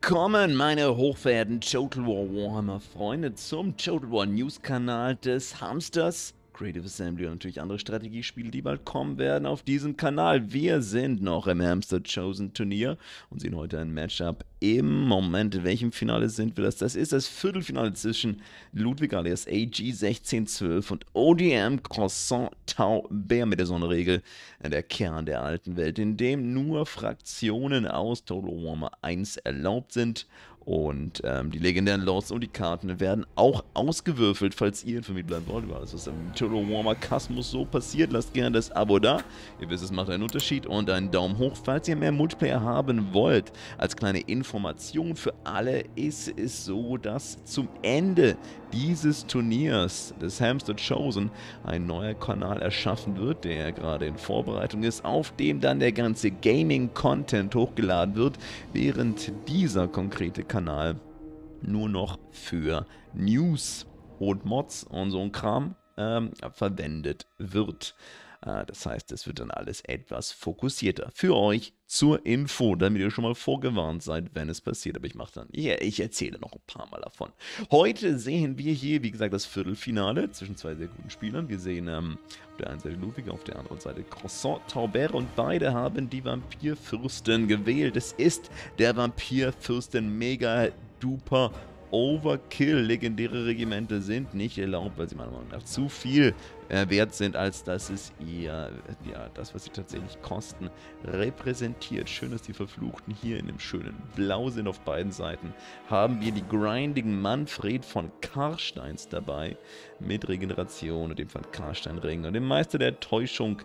Willkommen, meine hochverehrten Total War Warhammer Freunde, zum Total War News Kanal des Hamsters, Creative Assembly und natürlich andere Strategiespiele, die bald kommen werden auf diesem Kanal. Wir sind noch im Hamster Chosen Turnier und sehen heute ein Matchup im Moment. In welchem Finale sind wir das? Das ist das Viertelfinale zwischen Ludwig alias AG 1612 und ODM Croissant Tau Bär mit der Sonderregel, der Kern der alten Welt, in dem nur Fraktionen aus Total Warhammer 1 erlaubt sind. Und die legendären Lords und die Karten werden auch ausgewürfelt, falls ihr informiert bleiben wollt über alles, was im Total Warhammer Kosmos so passiert. Lasst gerne das Abo da. Ihr wisst, es macht einen Unterschied und einen Daumen hoch, falls ihr mehr Multiplayer haben wollt. Als kleine Information für alle ist es so, dass zum Ende dieses Turniers des Hamster Chosen ein neuer Kanal erschaffen wird, der gerade in Vorbereitung ist, auf dem dann der ganze Gaming-Content hochgeladen wird, während dieser konkrete Kanal nur noch für News und Mods und so ein Kram verwendet wird. Das heißt, es wird dann alles etwas fokussierter für euch zur Info, damit ihr schon mal vorgewarnt seid, wenn es passiert. Aber ich erzähle noch ein paar Mal davon. Heute sehen wir hier, wie gesagt, das Viertelfinale zwischen zwei sehr guten Spielern. Wir sehen auf der einen Seite Ludwig, auf der anderen Seite Croissant Taubert und beide haben die Vampirfürsten gewählt. Es ist der Vampirfürsten Mega Duper Overkill. Legendäre Regimente sind nicht erlaubt, weil sie meiner Meinung nach zu viel wert sind, als dass es ihr, das, was sie tatsächlich kosten, repräsentiert. Schön, dass die Verfluchten hier in dem schönen Blau sind auf beiden Seiten. Haben wir die grindigen Manfred von Karsteins dabei, mit Regeneration und dem von Karsteinring und dem Meister der Täuschung.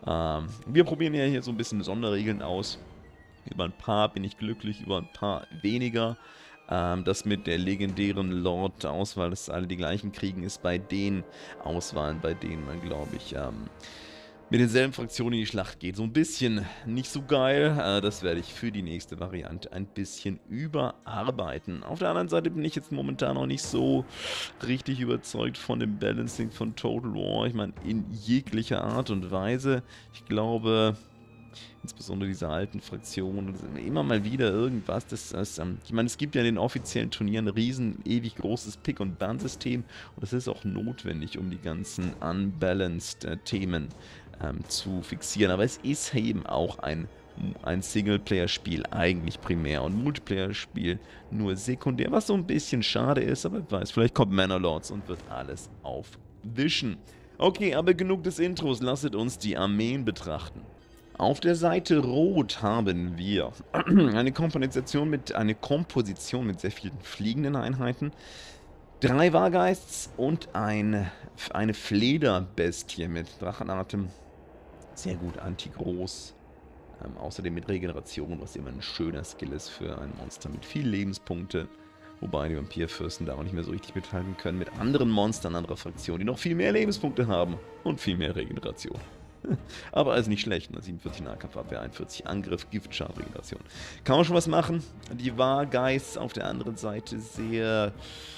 Wir probieren ja hier so ein bisschen Sonderregeln aus. Über ein paar bin ich glücklich, über ein paar weniger. Das mit der legendären Lord-Auswahl, dass alle die gleichen kriegen, ist bei den Auswahlen, bei denen man, glaube ich, mit denselben Fraktionen in die Schlacht geht. So ein bisschen nicht so geil. Das werde ich für die nächste Variante ein bisschen überarbeiten. Auf der anderen Seite bin ich jetzt momentan noch nicht so richtig überzeugt von dem Balancing von Total War. Ich meine, in jeglicher Art und Weise. Ich glaube, insbesondere diese alten Fraktionen, immer mal wieder irgendwas. Ich meine, es gibt ja in den offiziellen Turnieren ein riesen, ewig großes Pick- und Ban-System und das ist auch notwendig, um die ganzen unbalanced Themen zu fixieren. Aber es ist eben auch ein Singleplayer-Spiel eigentlich primär und Multiplayer-Spiel nur sekundär, was so ein bisschen schade ist, aber wer weiß, vielleicht kommt Manor-Lords und wird alles aufwischen. Okay, aber genug des Intros, lasset uns die Armeen betrachten. Auf der Seite Rot haben wir eine Komposition mit sehr vielen fliegenden Einheiten, 3 Wargeists und eine Flederbestie mit Drachenatem. Sehr gut anti-groß. Außerdem mit Regeneration, was immer ein schöner Skill ist für ein Monster mit viel Lebenspunkte. Wobei die Vampirfürsten da auch nicht mehr so richtig mithalten können mit anderen Monstern anderer Fraktionen, die noch viel mehr Lebenspunkte haben und viel mehr Regeneration. Aber also nicht schlecht, 47 Nahkampfabwehr, 41 Angriff, Giftschaden, Regeneration. Kann man schon was machen. Die Wargeists auf der anderen Seite sehr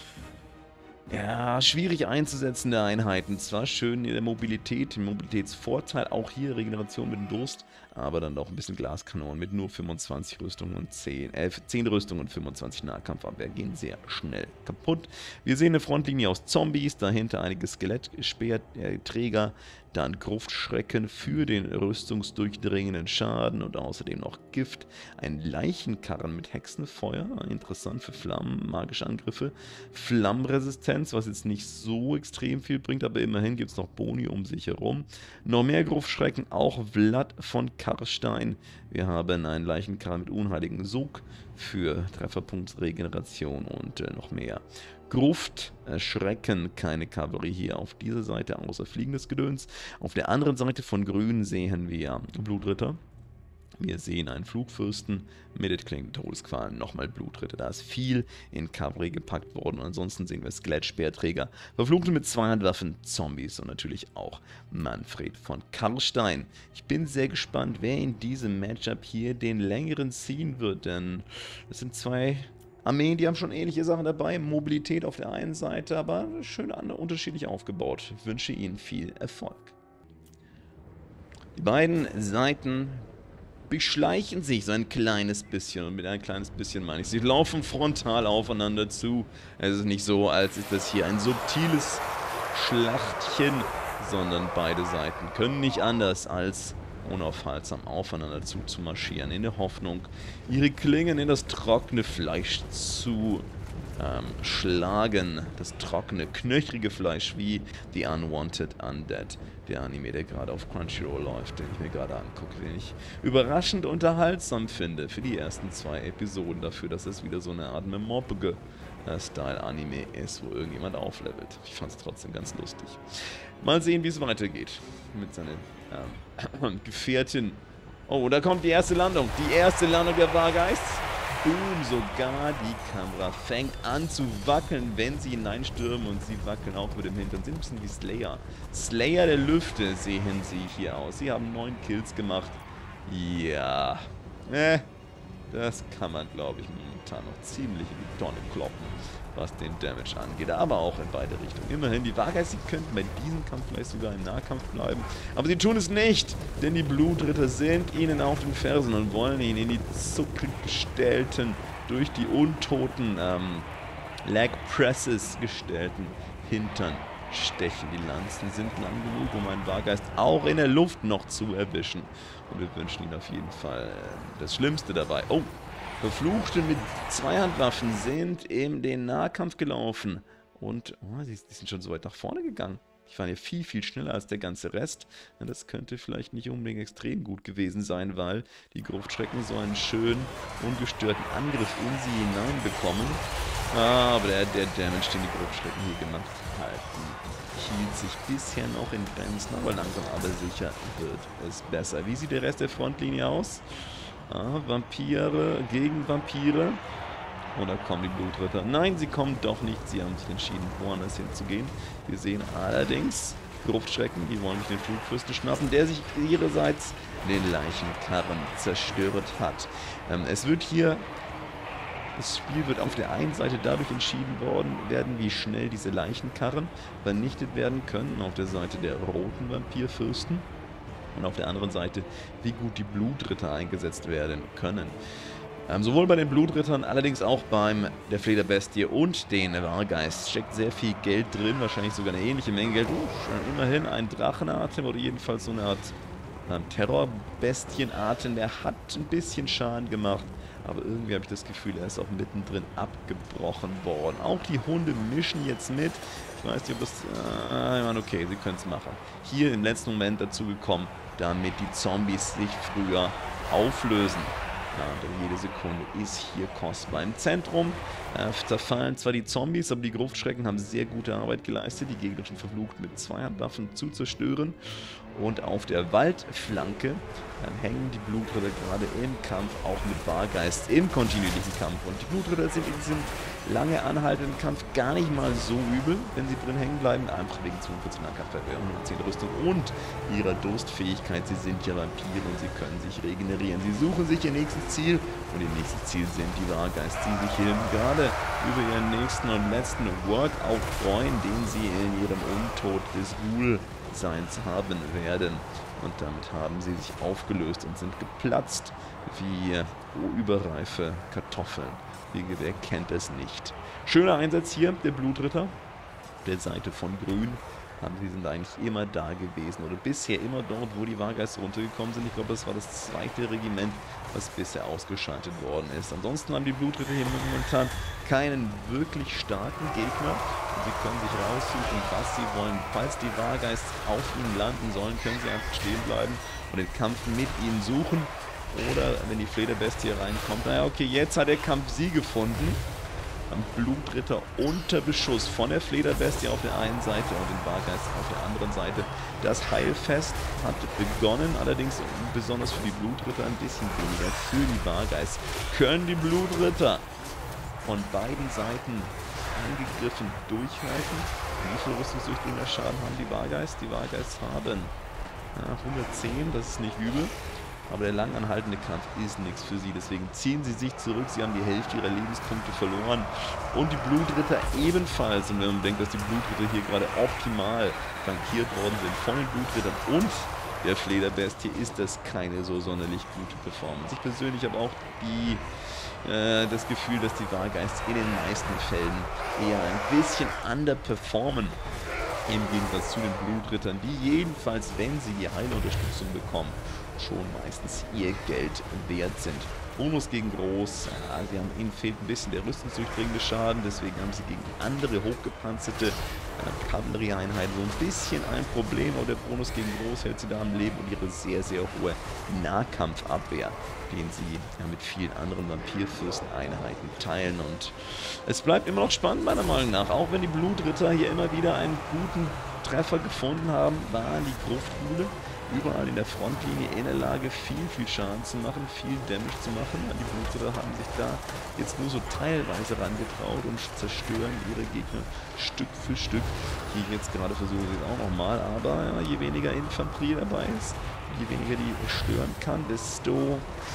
schwierig einzusetzende Einheiten. Zwar schön in der Mobilität, im Mobilitätsvorteil, auch hier Regeneration mit dem Durst, aber dann doch ein bisschen Glaskanonen mit nur 25 Rüstungen und 10 Rüstungen und 25 Nahkampfabwehr gehen sehr schnell kaputt. Wir sehen eine Frontlinie aus Zombies, dahinter einige Skelettträger, dann Gruftschrecken für den rüstungsdurchdringenden Schaden und außerdem noch Gift, ein Leichenkarren mit Hexenfeuer, interessant für Flammen, magische Angriffe, Flammenresistenz, was jetzt nicht so extrem viel bringt, aber immerhin gibt es noch Boni um sich herum. Noch mehr Gruftschrecken, auch Vlad von Karstein. Wir haben einen Leichenkarren mit unheiligen Sog für Trefferpunktregeneration und noch mehr. Gruft, Schrecken, keine Kavallerie hier auf dieser Seite, außer fliegendes Gedöns. Auf der anderen Seite von Grün sehen wir Blutritter. Wir sehen einen Flugfürsten mit klingenden Todesqualen, nochmal Blutritter. Da ist viel in Kavallerie gepackt worden. Und ansonsten sehen wir Skelettspeerträger, Verfluchte mit Zweihandwaffen, Zombies und natürlich auch Manfred von Karstein. Ich bin sehr gespannt, wer in diesem Matchup hier den längeren ziehen wird, denn es sind zwei Armeen, die haben schon ähnliche Sachen dabei. Mobilität auf der einen Seite, aber schön unterschiedlich aufgebaut. Ich wünsche Ihnen viel Erfolg. Die beiden Seiten beschleichen sich so ein kleines bisschen. Und mit ein kleines bisschen meine ich, sie laufen frontal aufeinander zu. Es ist nicht so, als ist das hier ein subtiles Schlachtchen, sondern beide Seiten können nicht anders, als unaufhaltsam aufeinander zuzumarschieren, in der Hoffnung, ihre Klingen in das trockene Fleisch zu schlagen. Das trockene, knöchrige Fleisch, wie The Unwanted Undead, der Anime, der gerade auf Crunchyroll läuft, den ich mir gerade angucke, den ich überraschend unterhaltsam finde für die ersten 2 Episoden, dafür, dass es wieder so eine Art mobbige Style-Anime ist, wo irgendjemand auflevelt. Ich fand es trotzdem ganz lustig. Mal sehen, wie es weitergeht mit seiner Gefährtin. Oh, da kommt die erste Landung. Die erste Landung der Wargeist. Boom, sogar die Kamera fängt an zu wackeln, wenn sie hineinstürmen, und sie wackeln auch mit dem Hintern. Sie sind ein bisschen wie Slayer. Slayer der Lüfte sehen sie hier aus. Sie haben 9 Kills gemacht. Ja, das kann man, glaube ich, momentan noch ziemlich in die Tonne kloppen, was den Damage angeht, aber auch in beide Richtungen. Immerhin, die Wargeist, sie könnten bei diesem Kampf vielleicht sogar im Nahkampf bleiben, aber sie tun es nicht, denn die Blutritter sind ihnen auf den Fersen und wollen ihn in die zuckrig gestellten, durch die untoten Leg Presses gestellten Hintern stechen. Die Lanzen sind lang genug, um einen Wargeist auch in der Luft noch zu erwischen. Und wir wünschen ihnen auf jeden Fall das Schlimmste dabei. Oh, Verfluchte mit Zweihandwaffen sind in den Nahkampf gelaufen. Und die sind schon so weit nach vorne gegangen. Die waren ja viel, viel schneller als der ganze Rest. Das könnte vielleicht nicht unbedingt extrem gut gewesen sein, weil die Gruftschrecken so einen schönen, ungestörten Angriff in sie hineinbekommen. Aber der Damage, den die Gruftschrecken hier gemacht halten, hielt sich bisher noch in Grenzen, aber langsam aber sicher wird es besser. Wie sieht der Rest der Frontlinie aus? Vampire gegen Vampire. Oder kommen die Blutritter? Nein, sie kommen doch nicht. Sie haben sich entschieden, woanders hinzugehen. Wir sehen allerdings Gruftschrecken, die wollen sich den Flugfürsten schnappen, der sich ihrerseits den Leichenkarren zerstört hat. Es wird hier... Das Spiel wird auf der einen Seite dadurch entschieden werden, wie schnell diese Leichenkarren vernichtet werden können, auf der Seite der roten Vampirfürsten, und auf der anderen Seite, wie gut die Blutritter eingesetzt werden können. Sowohl bei den Blutrittern, allerdings auch beim der Flederbestie und den Wargeist steckt sehr viel Geld drin, wahrscheinlich sogar eine ähnliche Menge Geld. Immerhin ein Drachenatem oder jedenfalls so eine Art Terrorbestienatem, der hat ein bisschen Schaden gemacht. Aber irgendwie habe ich das Gefühl, er ist auch mittendrin abgebrochen worden. Auch die Hunde mischen jetzt mit. Ich weiß nicht, ob das... ich meine, okay, sie können es machen. Hier im letzten Moment dazu gekommen, damit die Zombies sich früher auflösen. Ja, denn jede Sekunde ist hier kostbar. Im Zentrum zerfallen zwar die Zombies, aber die Gruftschrecken haben sehr gute Arbeit geleistet, die gegnerischen Verfluchten mit Zweihandwaffen zu zerstören. Und auf der Waldflanke hängen die Blutritter gerade im Kampf, auch mit Wargeist, im kontinuierlichen Kampf. Und die Blutritter sind in diesem lange anhaltenden Kampf gar nicht mal so übel, wenn sie drin hängen bleiben, einfach wegen 42 Nahkampfverwehr und 10 Rüstung und ihrer Durstfähigkeit. Sie sind ja Vampire und sie können sich regenerieren. Sie suchen sich ihr nächstes Ziel, und ihr nächstes Ziel sind die Wargeist, die sich hier gerade über ihren nächsten und letzten Workout freuen, den sie in ihrem Untod des Ghoul-Seins haben werden. Und damit haben sie sich aufgelöst und sind geplatzt wie überreife Kartoffeln. Wer kennt es nicht? Schöner Einsatz hier, der Blutritter. Der Seite von Grün. Sie sind eigentlich immer da gewesen oder bisher immer dort, wo die Wargeister runtergekommen sind. Ich glaube, das war das 2. Regiment, was bisher ausgeschaltet worden ist. Ansonsten haben die Blutritter hier momentan keinen wirklich starken Gegner. Und sie können sich raussuchen, was sie wollen. Falls die Wargeister auf ihnen landen sollen, können sie einfach stehen bleiben und den Kampf mit ihnen suchen. Oder wenn die Flederbestie reinkommt, naja, okay, jetzt hat der Kampf sie gefunden. Am Blutritter unter Beschuss von der Flederbestie auf der einen Seite und den Wargeist auf der anderen Seite. Das Heilfest hat begonnen, allerdings besonders für die Blutritter ein bisschen weniger. Für die Wargeist können die Blutritter von beiden Seiten angegriffen durchhalten. Wie viel Rüstungsdurchdringer Schaden haben die Wargeist? Die Wargeist haben 110, das ist nicht übel. Aber der lang anhaltende Kampf ist nichts für sie, deswegen ziehen sie sich zurück. Sie haben die Hälfte ihrer Lebenspunkte verloren. Und die Blutritter ebenfalls. Und wenn man denkt, dass die Blutritter hier gerade optimal flankiert worden sind von den Blutrittern und der Flederbestie ist das keine so sonderlich gute Performance. Ich persönlich habe auch das Gefühl, dass die Wahlgeists in den meisten Fällen eher ein bisschen underperformen. Im Gegensatz zu den Blutrittern, die jedenfalls, wenn sie die Heilunterstützung bekommen, schon meistens ihr Geld wert sind. Bonus gegen Groß, ihnen fehlt ein bisschen der rüstungsdurchdringende Schaden, deswegen haben sie gegen andere hochgepanzerte Kavallerieeinheiten so ein bisschen ein Problem, aber der Bonus gegen Groß hält sie da am Leben und ihre sehr, sehr hohe Nahkampfabwehr, den sie mit vielen anderen Vampirfürsten-Einheiten teilen. Und es bleibt immer noch spannend, meiner Meinung nach. Auch wenn die Blutritter hier immer wieder einen guten Treffer gefunden haben, waren die Gruftmühle überall in der Frontlinie in der Lage, viel Schaden zu machen, viel Damage zu machen. Die Blutritter haben sich da jetzt nur so teilweise rangetraut und zerstören ihre Gegner Stück für Stück. Hier jetzt gerade versuchen sie es auch nochmal, aber je weniger Infanterie dabei ist, je weniger die stören kann, desto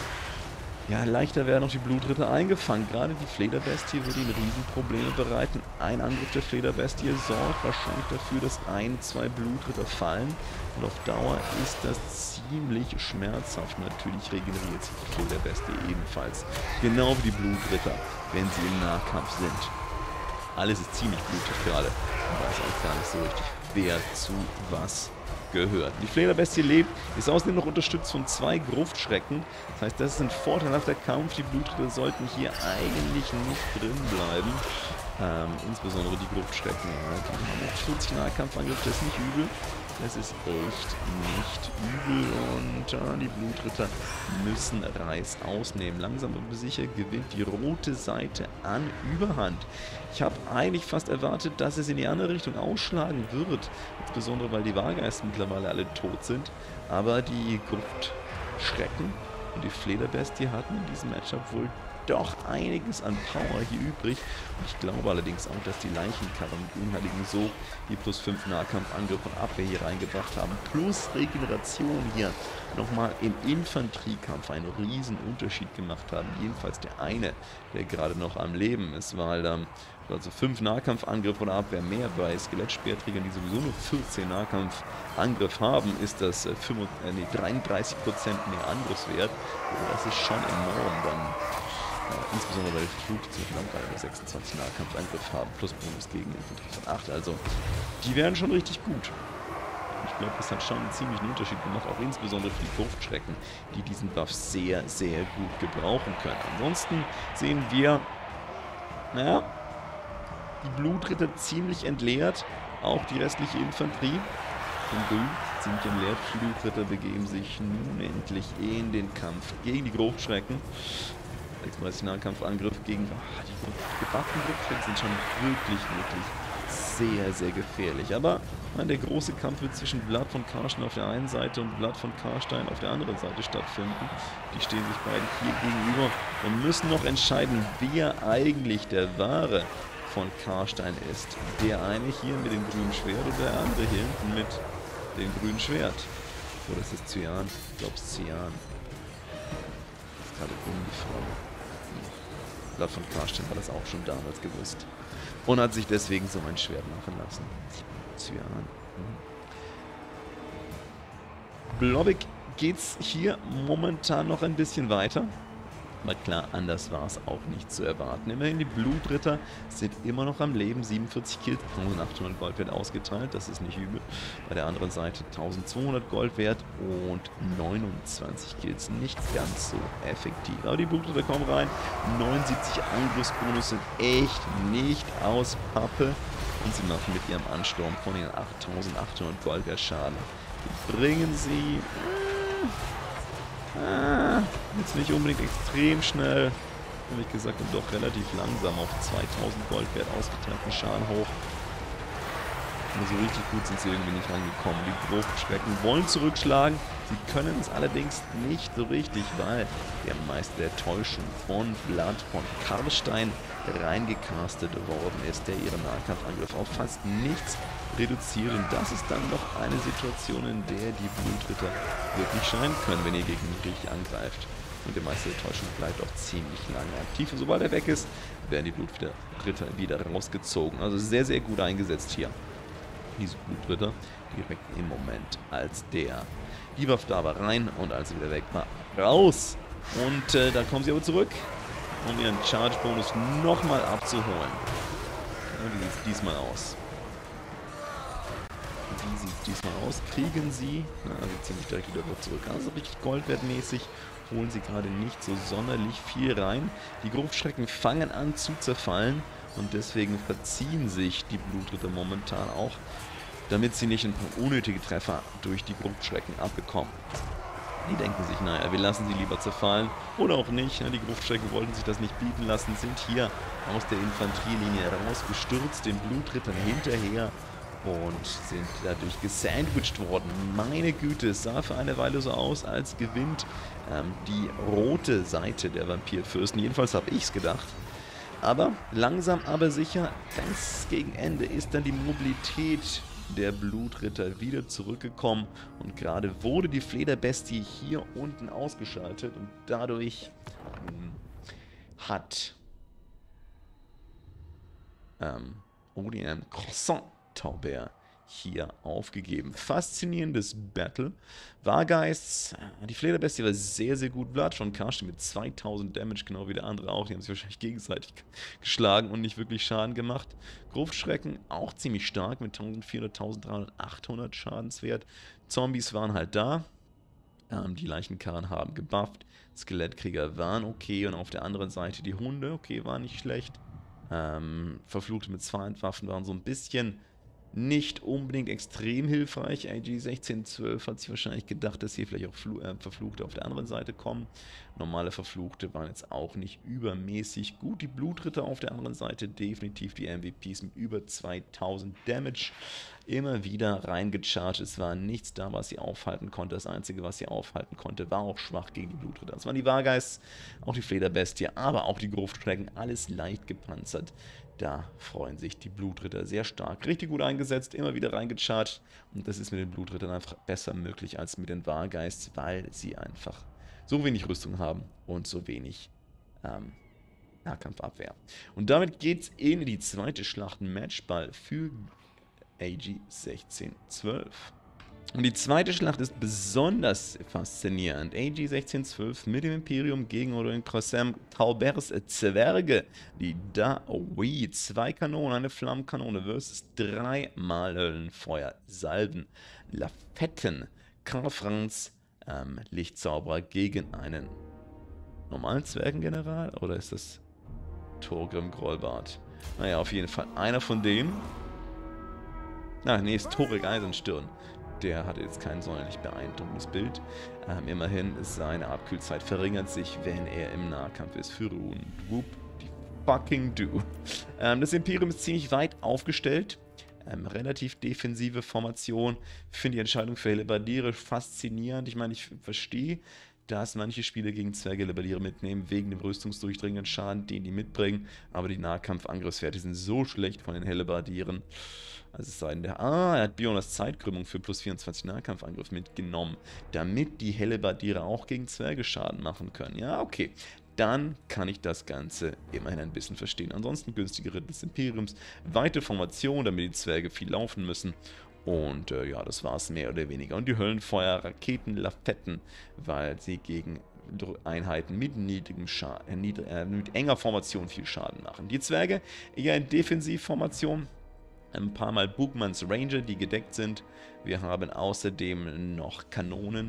leichter werden auch die Blutritter eingefangen. Gerade die Flederbestie würde ihnen Riesenprobleme bereiten. Ein Angriff der Flederbestie sorgt wahrscheinlich dafür, dass 1-2 Blutritter fallen. Und auf Dauer ist das ziemlich schmerzhaft. Natürlich regeneriert sich die Flederbestie ebenfalls. Genau wie die Blutritter, wenn sie im Nahkampf sind. Alles ist ziemlich blutig gerade. Man weiß auch gar nicht so richtig, wer zu was gehört. Die Flederbestie lebt, ist außerdem noch unterstützt von 2 Gruftschrecken. Das heißt, das ist ein vorteilhafter Kampf. Die Blutritter sollten hier eigentlich nicht drin bleiben. Insbesondere die Gruftschrecken. Die haben auch 40 Nahkampfangriff, das ist nicht übel. Das ist echt nicht übel und die Blutritter müssen Reis ausnehmen. Langsam aber sicher gewinnt die rote Seite an Überhand. Ich habe eigentlich fast erwartet, dass es in die andere Richtung ausschlagen wird. Insbesondere, weil die Wahlgeister mittlerweile alle tot sind. Aber die Gruftschrecken und die Flederbestie hatten in diesem Matchup wohl doch einiges an Power hier übrig. Und ich glaube allerdings auch, dass die Leichenkarren Unheiligen so die +5 Nahkampfangriff und Abwehr hier reingebracht haben. Plus Regeneration hier nochmal im Infanteriekampf einen riesen Unterschied gemacht haben. Jedenfalls der eine, der gerade noch am Leben ist, weil also 5 Nahkampfangriff oder Abwehr mehr bei Skelettspeerträgern, die sowieso nur 14 Nahkampfangriff haben, ist das 33% mehr Angriffswert. Also das ist schon enorm dann. Insbesondere weil die Flugzeuge dann gerade 26 Nahkampfangriff haben, plus Bonus gegen Infanterie von 8. Also, die werden schon richtig gut. Ich glaube, das hat schon einen ziemlichen Unterschied gemacht, auch insbesondere für die Gruftschrecken, die diesen Buff sehr, sehr gut gebrauchen können. Ansonsten sehen wir, die Blutritter ziemlich entleert, auch die restliche Infanterie. Ziemlich entleert. Die Blutritter begeben sich nun endlich in den Kampf gegen die Gruftschrecken. 36 Nahkampfangriff gegen die gebufften Gruftschrecken sind schon wirklich sehr, sehr gefährlich. Aber der große Kampf wird zwischen Blood von Karstein auf der einen Seite und Blood von Karstein auf der anderen Seite stattfinden. Die stehen sich beide hier gegenüber und müssen noch entscheiden, wer eigentlich der wahre von Karstein ist. Der eine hier mit dem grünen Schwert oder der andere hier hinten mit dem grünen Schwert. Oder ist es Cyan? Ich glaube es ist Cyan. Das ist gerade umgefallen. Blood von Karstein hat das auch schon damals gewusst. Und hat sich deswegen so ein Schwert machen lassen. Cyan. Blobbig geht's hier momentan noch ein bisschen weiter. Aber klar, anders war es auch nicht zu erwarten. Immerhin, die Blutritter sind immer noch am Leben. 47 Kills, 1800 Gold wert ausgeteilt. Das ist nicht übel. Bei der anderen Seite 1200 Gold wert und 29 Kills. Nicht ganz so effektiv. Aber die Blutritter kommen rein. 79 Angriffsbonus sind echt nicht aus Pappe. Und sie machen mit ihrem Ansturm von den 8800 Gold wert Schaden. Die bringen sie... jetzt nicht unbedingt extrem schnell, ehrlich gesagt, und doch relativ langsam auf 2000 Gold wert ausgeteilten Schaden hoch. Aber so richtig gut sind sie irgendwie nicht rangekommen. Die Gruftschrecken wollen zurückschlagen, sie können es allerdings nicht so richtig, weil der Meister der Täuschung von Blood von Karstein reingecastet worden ist, der ihren Nahkampfangriff auf fast nichts reduziert. Und das ist dann doch eine Situation, in der die Blutritter wirklich scheinen können, wenn ihr Gegner nicht richtig angreift. Und der Meister der Täuschung bleibt auch ziemlich lange aktiv. Und sobald er weg ist, werden die Blutritter wieder rausgezogen. Also sehr, sehr gut eingesetzt hier. Diese Blutritter direkt im Moment, als die Waffe da war, rein und als sie wieder weg war, raus. Und da kommen sie aber zurück, um ihren Charge-Bonus nochmal abzuholen. Ja, wie sieht es diesmal aus? Wie sieht es diesmal aus? Kriegen sie, sie ziehen sich direkt wieder zurück. Also richtig goldwertmäßig holen sie gerade nicht so sonderlich viel rein. Die Gruftschrecken fangen an zu zerfallen und deswegen verziehen sich die Blutritter momentan auch, damit sie nicht ein paar unnötige Treffer durch die Gruftschrecken abbekommen. Die denken sich, naja, wir lassen sie lieber zerfallen oder auch nicht. Die Gruftschrecken wollten sich das nicht bieten lassen, sind hier aus der Infanterielinie rausgestürzt, den Blutrittern hinterher und sind dadurch gesandwiched worden. Meine Güte, es sah für eine Weile so aus, als gewinnt die rote Seite der Vampirfürsten. Jedenfalls habe ich es gedacht. Aber langsam aber sicher, ganz gegen Ende ist dann die Mobilität der Blutritter wieder zurückgekommen und gerade wurde die Flederbestie hier unten ausgeschaltet und dadurch hat ODM Croissant Tauber hier aufgegeben. Faszinierendes Battle. Wargeists, die Flederbestie war sehr, sehr gut. Vlad von Karsten mit 2000 Damage, genau wie der andere auch. Die haben sich wahrscheinlich gegenseitig geschlagen und nicht wirklich Schaden gemacht. Gruftschrecken auch ziemlich stark mit 1400, 1300, 800 Schadenswert. Zombies waren halt da. Die Leichenkarren haben gebufft. Skelettkrieger waren okay und auf der anderen Seite die Hunde, okay, war nicht schlecht. Verfluchte mit Zweihandwaffen waren so ein bisschen nicht unbedingt extrem hilfreich. AG 1612 hat sich wahrscheinlich gedacht, dass hier vielleicht auch Verfluchte auf der anderen Seite kommen. Normale Verfluchte waren jetzt auch nicht übermäßig gut. Die Blutritter auf der anderen Seite definitiv die MVPs mit über 2000 Damage. Immer wieder reingecharged. Es war nichts da, was sie aufhalten konnte. Das Einzige, was sie aufhalten konnte, war auch schwach gegen die Blutritter. Das waren die Wargeists, auch die Flederbestie, aber auch die Gruftschrecken. Alles leicht gepanzert. Da freuen sich die Blutritter sehr stark. Richtig gut eingesetzt, immer wieder reingecharged. Und das ist mit den Blutrittern einfach besser möglich als mit den Wargeists, weil sie einfach so wenig Rüstung haben und so wenig Nahkampfabwehr. Und damit geht's in die zweite Schlacht Matchball für AG 1612. Und die zweite Schlacht ist besonders faszinierend. AG 1612 mit dem Imperium gegen Odin Croissant Taubers Zwerge. Die Dawi, 2 Kanonen, eine Flammenkanone versus 3 mal Höllenfeuer, Salven, Lafetten, Karl Franz, Lichtzauberer gegen einen normalen Zwergengeneral? Oder ist das Thorgrim Grollbart? Naja, auf jeden Fall einer von denen. Nee, ist Thorik Eisenstirn. Der hatte jetzt kein sonderlich beeindruckendes Bild. Immerhin, seine Abkühlzeit verringert sich, wenn er im Nahkampf ist. Für Ruhen. Whoop, die fucking do. Das Imperium ist ziemlich weit aufgestellt. Relativ defensive Formation. Finde die Entscheidung für Hellebardiere faszinierend. Ich meine, ich verstehe, dass manche Spieler gegen Zwerge-Hellebardiere mitnehmen, wegen dem rüstungsdurchdringenden Schaden, den die mitbringen. Aber die Nahkampfangriffswerte sind so schlecht von den Hellebardieren. Also es sei denn, er hat Bionas Zeitkrümmung für plus 24 Nahkampfangriff mitgenommen, damit die Hellebardiere auch gegen Zwerge Schaden machen können. Ja, okay. Dann kann ich das Ganze immerhin ein bisschen verstehen. Ansonsten günstige Ritter des Imperiums, weite Formation, damit die Zwerge viel laufen müssen. Und ja, das war es mehr oder weniger. Und die Höllenfeuer, Raketen, Lafetten, weil sie gegen Einheiten mit niedrigem Schaden, mit enger Formation viel Schaden machen. Die Zwerge eher in Defensivformation. Ein paar Mal Bugmans Ranger, die gedeckt sind. Wir haben außerdem noch Kanonen.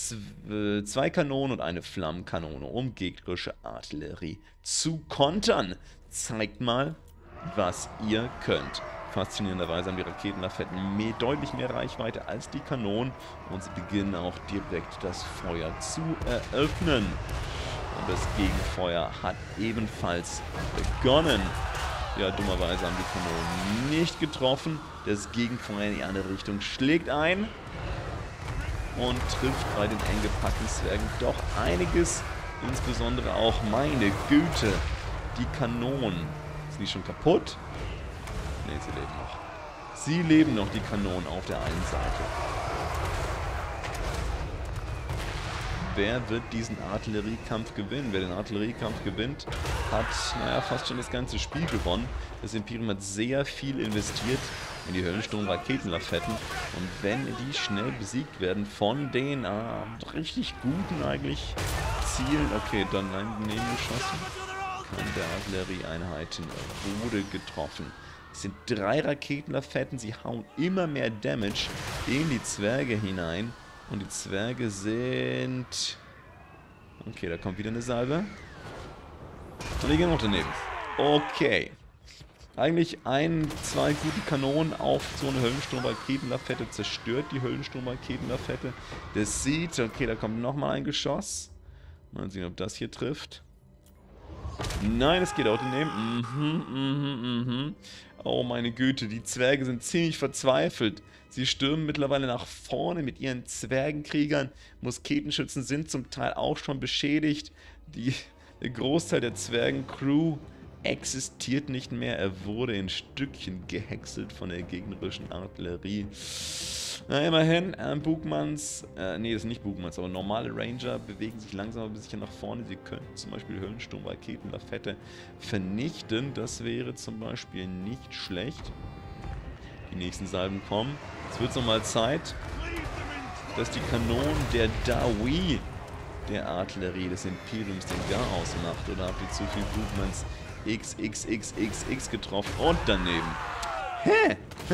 2 Kanonen und eine Flammenkanone, um gegnerische Artillerie zu kontern. Zeigt mal, was ihr könnt. Faszinierenderweise haben die Raketenlafetten deutlich mehr Reichweite als die Kanonen und sie beginnen auch direkt das Feuer zu eröffnen. Und das Gegenfeuer hat ebenfalls begonnen. Ja, dummerweise haben die Kanonen nicht getroffen. Das Gegenfeuer in die andere Richtung schlägt ein und trifft bei den eng gepackten Zwergen doch einiges. Insbesondere auch, meine Güte, die Kanonen. Sind die schon kaputt? Ne, sie leben noch. Sie leben noch, die Kanonen auf der einen Seite. wer wird diesen Artilleriekampf gewinnen. Wer den Artilleriekampf gewinnt, hat, naja, fast schon das ganze Spiel gewonnen. Das Imperium hat sehr viel investiert in die Höllensturm-Raketenlafetten. Und wenn die schnell besiegt werden von den richtig guten eigentlich Zielen, okay, dann daneben geschossen. Keine der Artillerieeinheiten wurde getroffen. Es sind 3 Raketenlafetten, sie hauen immer mehr Damage in die Zwerge hinein. Und die Zwerge sind... Okay, da kommt wieder eine Salve. Und die gehen auch daneben. Okay. Eigentlich 1, 2 gute Kanonen auf so eine Höllensturm-Raketenlafette zerstört die Höllensturm-Raketenlafette. Das sieht... Okay, da kommt nochmal ein Geschoss. Mal sehen, ob das hier trifft. Nein, es geht auch daneben. Oh meine Güte, die Zwerge sind ziemlich verzweifelt. Sie stürmen mittlerweile nach vorne mit ihren Zwergenkriegern. Musketenschützen sind zum Teil auch schon beschädigt. Der Großteil der Zwergencrew existiert nicht mehr. Er wurde in Stückchen gehäckselt von der gegnerischen Artillerie. Na, immerhin, Bugmans, nee, das sind nicht Bugmans, aber normale Ranger bewegen sich langsam ein bisschen nach vorne. Sie könnten zum Beispiel Höllensturm-Raketenlafette vernichten. Das wäre zum Beispiel nicht schlecht. Die nächsten Salben kommen. Es wird nochmal Zeit, dass die Kanonen der Dawi der Artillerie des Imperiums den Garaus macht. Oder habt ihr zu viel Bugmans XXXXX getroffen und daneben? Hä?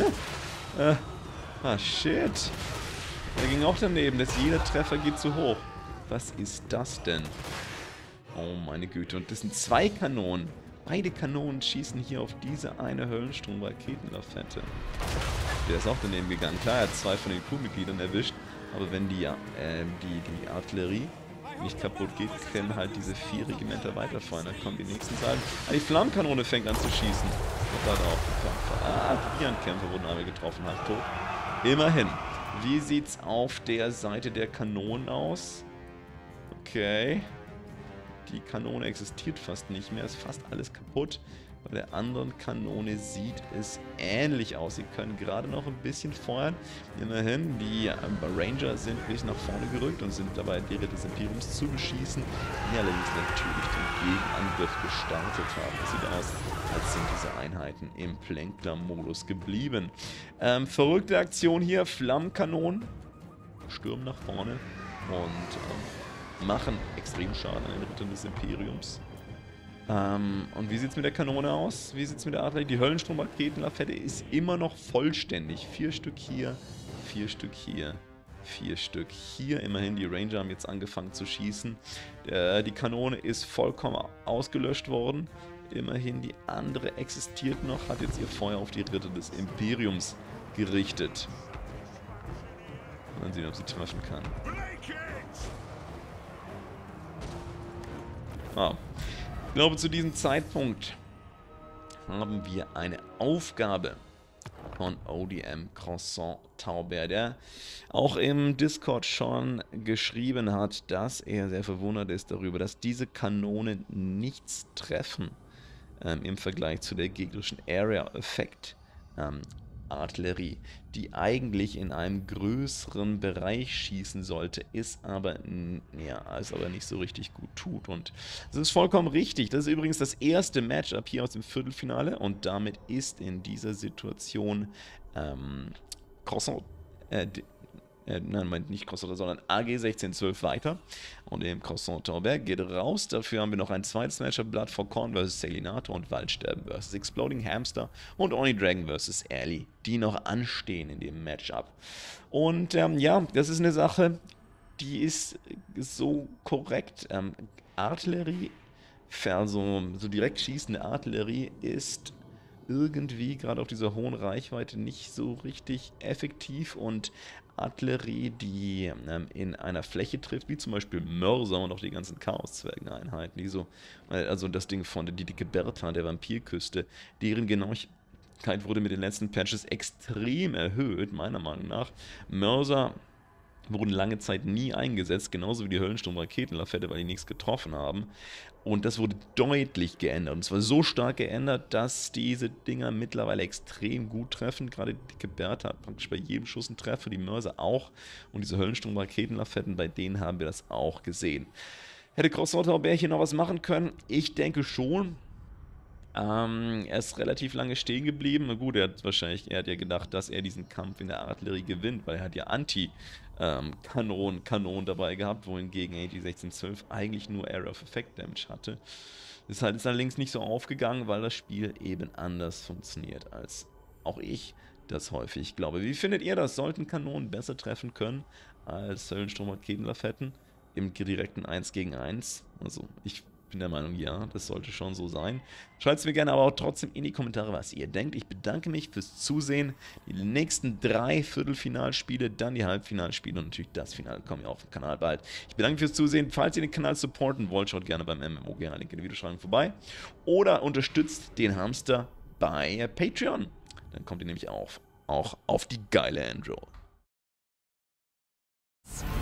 Shit. Der ging auch daneben. Jeder Treffer geht zu hoch. Was ist das denn? Oh meine Güte. Und das sind 2 Kanonen. Beide Kanonen schießen hier auf diese eine Höllensturm-Raketenlafette. Der ist auch daneben gegangen. Klar, er hat 2 von den Crewmitgliedern erwischt. Aber wenn die Artillerie nicht kaputt geht, können halt diese 4 Regimenter weiterfeuern. Dann kommen die nächsten Salben. Die Flammenkanone fängt an zu schießen. Und da drauf die Virenkämpfer wurden einmal getroffen, halb tot. Immerhin. Wie sieht's auf der Seite der Kanonen aus? Okay. Die Kanone existiert fast nicht mehr. Ist fast alles kaputt. Bei der anderen Kanone sieht es ähnlich aus. Sie können gerade noch ein bisschen feuern. Immerhin, die Ranger sind ein bisschen nach vorne gerückt und sind dabei, die Ritter des Imperiums zu beschießen, die allerdings natürlich den Gegenangriff gestartet haben. Das sieht aus, als sind diese Einheiten im Plänkler-Modus geblieben. Verrückte Aktion hier, Flammenkanonen stürmen nach vorne und machen extrem Schaden an den Rittern des Imperiums. Und wie sieht es mit der Kanone aus? Wie sieht es mit der Artillerie? Die Höllensturm-Raketenlafette ist immer noch vollständig. 4 Stück hier, 4 Stück hier, 4 Stück hier. Immerhin, die Ranger haben jetzt angefangen zu schießen. Die Kanone ist vollkommen ausgelöscht worden. Immerhin, die andere existiert noch, hat jetzt ihr Feuer auf die Ritter des Imperiums gerichtet. Mal sehen, ob sie treffen kann. Ich glaube, zu diesem Zeitpunkt haben wir eine Aufgabe von ODM Croissant Taubert, der auch im Discord schon geschrieben hat, dass er sehr verwundert ist darüber, dass diese Kanonen nichts treffen im Vergleich zu der gegnerischen Area Effect Artillerie, die eigentlich in einem größeren Bereich schießen sollte, ist aber nicht so richtig gut tut. Und das ist vollkommen richtig. Das ist übrigens das erste Matchup hier aus dem Viertelfinale und damit ist in dieser Situation Croissant, nicht Croissant, sondern AG 1612 weiter. Und im Croissant Taubert geht raus. Dafür haben wir noch ein zweites Matchup: Blood for Corn vs. Salinator und Waldsterben vs. Exploding Hamster und Oni Dragon vs. Early, die noch anstehen in dem Matchup. Und das ist eine Sache, die ist so korrekt. Artillerie, so direkt schießende Artillerie ist irgendwie gerade auf dieser hohen Reichweite nicht so richtig effektiv, und Artillerie, die in einer Fläche trifft, wie zum Beispiel Mörser und auch die ganzen Chaos-Zwergen-Einheiten, die so, also das Ding von die dicke Bertha der Vampirküste, deren Genauigkeit wurde mit den letzten Patches extrem erhöht, meiner Meinung nach. Mörser wurden lange Zeit nie eingesetzt, genauso wie die Höllensturm-Raketenlafette, weil die nichts getroffen haben. Und das wurde deutlich geändert. Und zwar so stark geändert, dass diese Dinger mittlerweile extrem gut treffen. Gerade die dicke Bertha hat praktisch bei jedem Schuss einen Treffer, die Mörser auch. Und diese Höllensturm-Raketenlafetten, bei denen haben wir das auch gesehen. Hätte Crosswater hier noch was machen können? Ich denke schon. Er ist relativ lange stehen geblieben. Na gut, er hat ja gedacht, dass er diesen Kampf in der Artillerie gewinnt, weil er hat ja Kanonen dabei gehabt, wohingegen AG-1612 eigentlich nur Area of Effect Damage hatte. Ist allerdings nicht so aufgegangen, weil das Spiel eben anders funktioniert, als auch ich das häufig glaube. Wie findet ihr das? Sollten Kanonen besser treffen können als Höllensturm-Raketenlafetten im direkten 1 gegen 1? Also ich bin der Meinung, ja, das sollte schon so sein. Schreibt es mir gerne aber auch trotzdem in die Kommentare, was ihr denkt. Ich bedanke mich fürs Zusehen. Die nächsten 3 Viertelfinalspiele, dann die Halbfinalspiele und natürlich das Finale kommen ja auf dem Kanal bald. Ich bedanke mich fürs Zusehen. Falls ihr den Kanal supporten wollt, schaut gerne beim MMO gerne Link in der Videobeschreibung vorbei. Oder unterstützt den Hamster bei Patreon. Dann kommt ihr nämlich auch auf die geile Android.